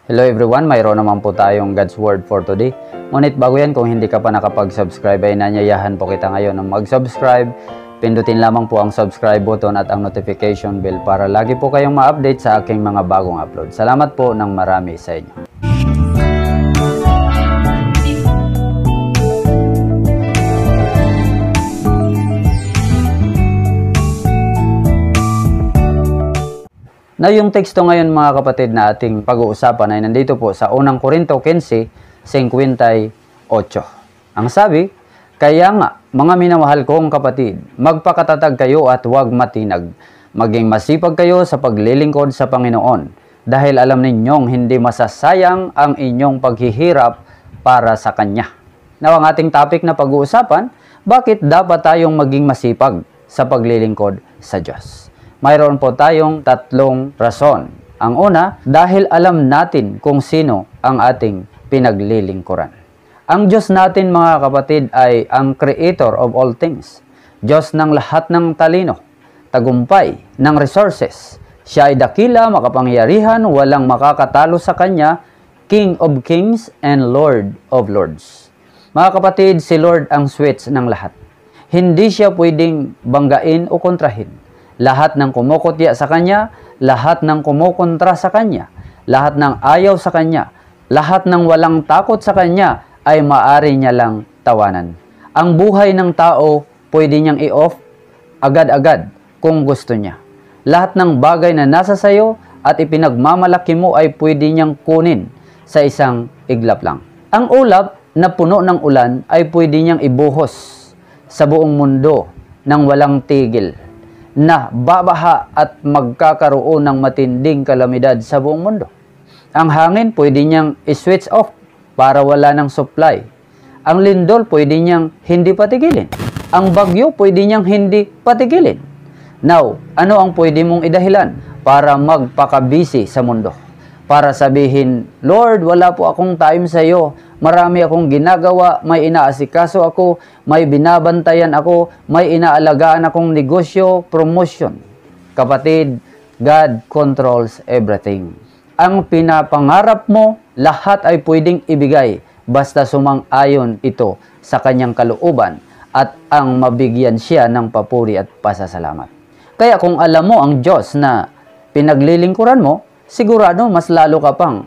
Hello everyone, mayroon naman po tayong God's Word for today. Ngunit bago yan, kung hindi ka pa nakapag-subscribe ay nanyayahan po kita ngayon na mag-subscribe. Pindutin lamang po ang subscribe button at ang notification bell para lagi po kayong ma-update sa aking mga bagong upload. Salamat po ng marami sa inyo. Na yung teksto ngayon mga kapatid na ating pag-uusapan ay nandito po sa unang Korinto 15:58. Ang sabi, kaya nga mga minamahal kong kapatid, magpakatatag kayo at huwag matinag. Maging masipag kayo sa paglilingkod sa Panginoon dahil alam ninyong hindi masasayang ang inyong paghihirap para sa Kanya. Now ang ating topic na pag-uusapan, bakit dapat tayong maging masipag sa paglilingkod sa Diyos? Mayroon po tayong tatlong rason. Ang una, dahil alam natin kung sino ang ating pinaglilingkuran. Ang Diyos natin mga kapatid ay ang creator of all things. Diyos ng lahat ng talino, tagumpay, ng resources. Siya ay dakila, makapangyarihan, walang makakatalo sa Kanya, King of kings and Lord of lords. Mga kapatid, si Lord ang switch ng lahat. Hindi siya pwedeng banggain o kontrahin. Lahat ng kumukutya sa Kanya, lahat ng kumukontra sa Kanya, lahat ng ayaw sa Kanya, lahat ng walang takot sa Kanya ay maaari niya lang tawanan. Ang buhay ng tao pwede niyang i-off agad-agad kung gusto niya. Lahat ng bagay na nasa sayo at ipinagmamalaki mo ay pwede niyang kunin sa isang iglap lang. Ang ulap na puno ng ulan ay pwede niyang ibuhos sa buong mundo nang walang tigil, na babaha at magkakaroon ng matinding kalamidad sa buong mundo. Ang hangin pwede niyang i-switch off para wala ng supply. Ang lindol pwede niyang hindi patigilin. Ang bagyo pwede niyang hindi patigilin. Now, ano ang pwede mong idahilan para magpakabisi sa mundo? Para sabihin, Lord, wala po akong time sa iyo. Marami akong ginagawa, may inaasikaso ako, may binabantayan ako, may inaalagaan akong negosyo, promotion. Kapatid, God controls everything. Ang pinapangarap mo, lahat ay pwedeng ibigay basta sumang-ayon ito sa Kanyang kalooban at ang mabigyan siya ng papuri at pasasalamat. Kaya kung alam mo ang Diyos na pinaglilingkuran mo, sigurado mas lalo ka pang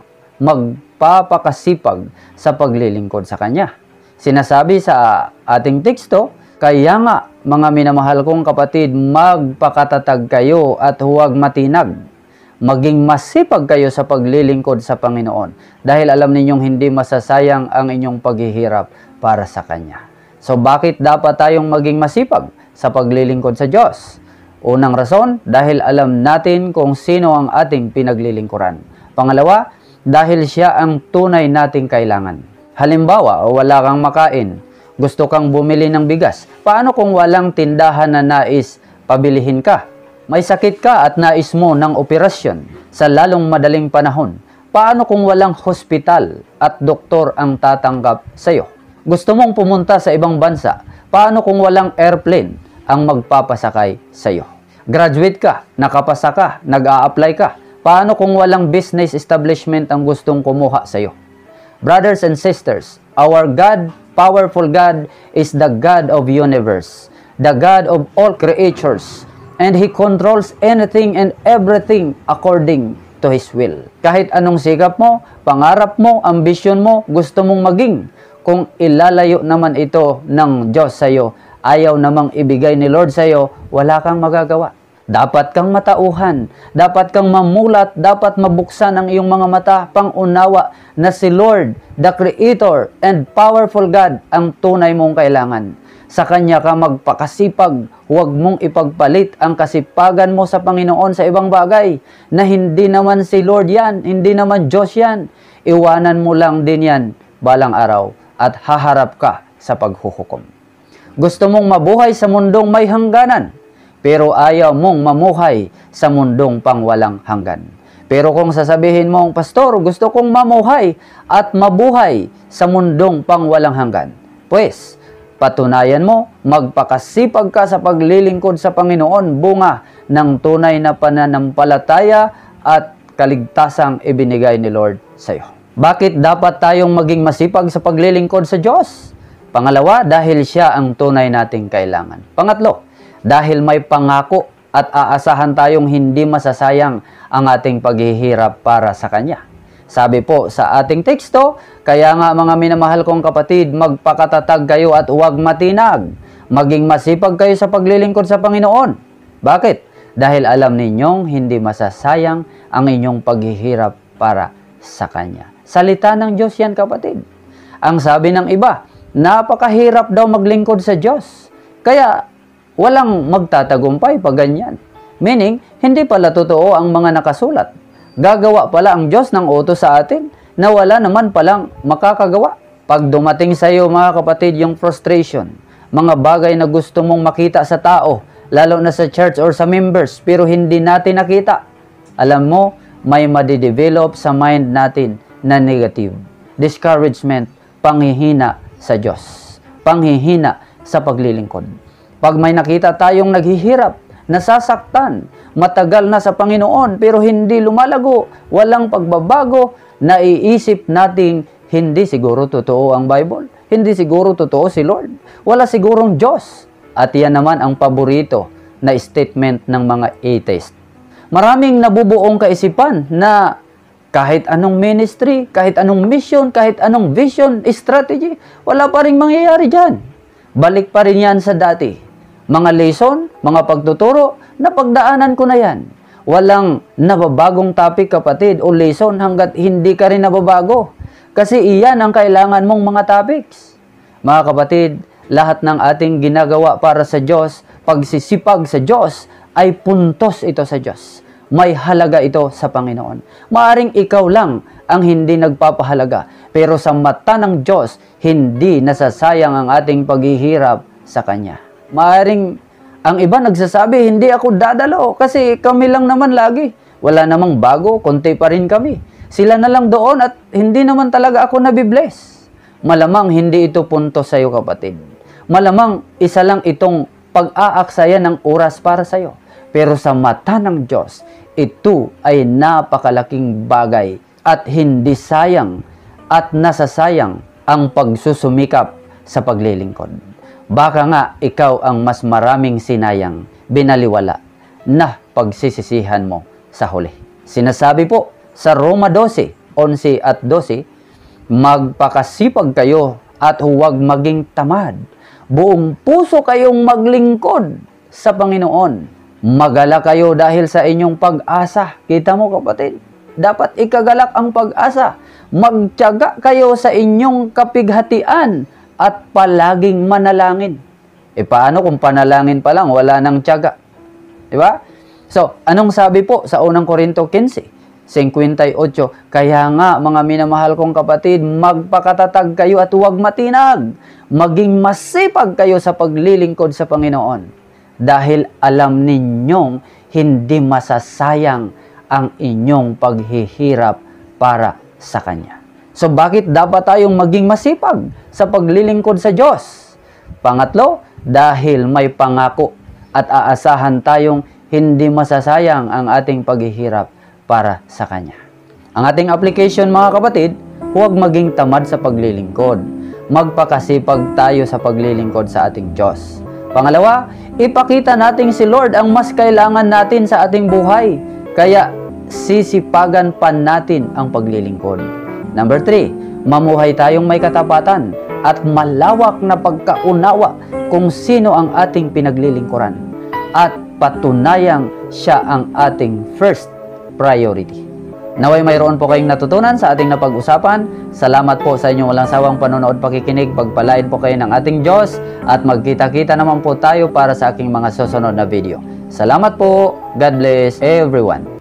magpapakasipag sa paglilingkod sa Kanya. Sinasabi sa ating teksto, kaya nga mga minamahal kong kapatid, magpakatatag kayo at huwag matinag. Maging masipag kayo sa paglilingkod sa Panginoon dahil alam ninyong hindi masasayang ang inyong paghihirap para sa Kanya. So bakit dapat tayong maging masipag sa paglilingkod sa Diyos? Unang rason, dahil alam natin kung sino ang ating pinaglilingkuran. Pangalawa, dahil siya ang tunay nating kailangan. Halimbawa, wala kang makain, gusto kang bumili ng bigas. Paano kung walang tindahan na nais pabilihin ka? May sakit ka at nais mo ng operasyon sa lalong madaling panahon. Paano kung walang hospital at doktor ang tatanggap sa iyo? Gusto mong pumunta sa ibang bansa. Paano kung walang airplane ang magpapasakay sa iyo? Graduate ka, nakapasa ka, nag-a-apply ka. Paano kung walang business establishment ang gustong kumuha sa iyo? Brothers and sisters, our God, powerful God, is the God of universe, the God of all creatures, and He controls anything and everything according to His will. Kahit anong sikap mo, pangarap mo, ambisyon mo, gusto mong maging, kung ilalayo naman ito ng Diyos sa iyo, ayaw namang ibigay ni Lord sa iyo, wala kang magagawa. Dapat kang matauhan, dapat kang mamulat, dapat mabuksan ang iyong mga mata, pangunawa na si Lord, the Creator and powerful God, ang tunay mong kailangan. Sa Kanya ka magpakasipag, huwag mong ipagpalit ang kasipagan mo sa Panginoon sa ibang bagay, na hindi naman si Lord yan, hindi naman Diyos yan. Iwanan mo lang din yan balang araw at haharap ka sa paghuhukom. Gusto mong mabuhay sa mundong may hangganan, pero ayaw mong mamuhay sa mundong pangwalang hanggan. Pero kung sasabihin mong, Pastor, gusto kong mamuhay at mabuhay sa mundong pangwalang hanggan, pues, patunayan mo, magpakasipag ka sa paglilingkod sa Panginoon, bunga ng tunay na pananampalataya at kaligtasang ibinigay ni Lord sa iyo. Bakit dapat tayong maging masipag sa paglilingkod sa Diyos? Pangalawa, dahil siya ang tunay nating kailangan. Pangatlo, dahil may pangako at aasahan tayong hindi masasayang ang ating paghihirap para sa Kanya. Sabi po sa ating teksto, kaya nga mga minamahal kong kapatid, magpakatatag kayo at huwag matinag. Maging masipag kayo sa paglilingkod sa Panginoon. Bakit? Dahil alam ninyong hindi masasayang ang inyong paghihirap para sa Kanya. Salita ng Diyos yan, kapatid. Ang sabi ng iba, napakahirap daw maglingkod sa Diyos. Kaya walang magtatagumpay pag ganyan. Meaning, hindi pala totoo ang mga nakasulat. Gagawa pala ang Diyos ng utos sa atin na wala naman palang makakagawa. Pag dumating sa iyo, mga kapatid, yung frustration, mga bagay na gusto mong makita sa tao, lalo na sa church or sa members, pero hindi natin nakita. Alam mo, may madidevelop sa mind natin na negative. Discouragement, panghihina sa Diyos. Panghihina sa paglilingkod. Pag may nakita tayong naghihirap, nasasaktan, matagal na sa Panginoon, pero hindi lumalago, walang pagbabago, naiisip nating hindi siguro totoo ang Bible. Hindi siguro totoo si Lord. Wala sigurong Diyos. At yan naman ang paborito na statement ng mga atheist. Maraming nabubuong kaisipan na kahit anong ministry, kahit anong mission, kahit anong vision, strategy, wala pa rin mangyayari dyan. Balik pa rin yan sa dati. Mga lesson, mga pagtuturo, napagdaanan ko na yan. Walang nababagong topic, kapatid, o lesson hanggat hindi ka rin nababago. Kasi iyan ang kailangan mong mga topics. Mga kapatid, lahat ng ating ginagawa para sa Diyos, pagsisipag sa Diyos, ay puntos ito sa Diyos. May halaga ito sa Panginoon. Maaring ikaw lang ang hindi nagpapahalaga, pero sa mata ng Diyos, hindi nasasayang ang ating paghihirap sa Kanya. Maaring ang iba nagsasabi, hindi ako dadalo kasi kami lang naman lagi. Wala namang bago, konti pa rin kami. Sila na lang doon at hindi naman talaga ako nabibless. Malamang hindi ito puntos sa iyo, kapatid. Malamang isa lang itong pag-aaksaya ng oras para sa iyo. Pero sa mata ng Diyos, ito ay napakalaking bagay at hindi sayang at nasasayang ang pagsusumikap sa paglilingkod. Baka nga ikaw ang mas maraming sinayang, binaliwala na pagsisisihan mo sa huli. Sinasabi po sa Roma 12:11 at 12, magpakasipag kayo at huwag maging tamad. Buong puso kayong maglingkod sa Panginoon. Magalak kayo dahil sa inyong pag-asa. Kita mo, kapatid, dapat ikagalak ang pag-asa. Magtiyaga kayo sa inyong kapighatian at palaging manalangin. E paano kung panalangin pa lang, wala nang tiyaga? Diba? So, anong sabi po sa unang Korinto 15:58? Kaya nga, mga minamahal kong kapatid, magpakatatag kayo at huwag matinag. Maging masipag kayo sa paglilingkod sa Panginoon. Dahil alam ninyong hindi masasayang ang inyong paghihirap para sa Kanya. So, bakit dapat tayong maging masipag sa paglilingkod sa Diyos? Pangatlo, dahil may pangako at aasahan tayong hindi masasayang ang ating paghihirap para sa Kanya. Ang ating application, mga kapatid, huwag maging tamad sa paglilingkod. Magpakasipag tayo sa paglilingkod sa ating Diyos. Pangalawa, ipakita natin si Lord ang mas kailangan natin sa ating buhay. Kaya sisipagan pa natin ang paglilingkod. Number 3, mamuhay tayong may katapatan at malawak na pagkaunawa kung sino ang ating pinaglilingkuran. At patunayang siya ang ating first priority. Naway mayroon po kayong natutunan sa ating napag-usapan. Salamat po sa inyong walang sawang panonood, pakikinig. Pagpalain po kayo ng ating Diyos at magkita-kita naman po tayo para sa aking mga susunod na video. Salamat po. God bless everyone.